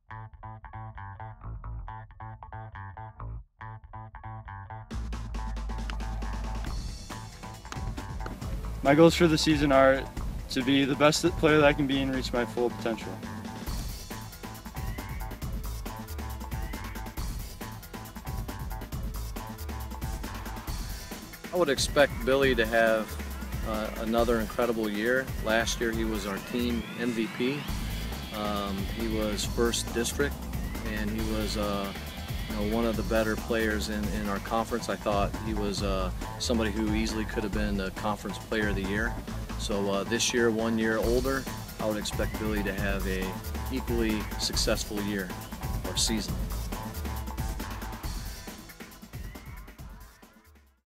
My goals for the season are to be the best player that I can be and reach my full potential. I would expect Billy to have another incredible year. Last year he was our team MVP. He was first district, and he was one of the better players in our conference. I thought he was somebody who easily could have been the conference player of the year. So this year, 1 year older, I would expect Billy to have a equally successful year or season.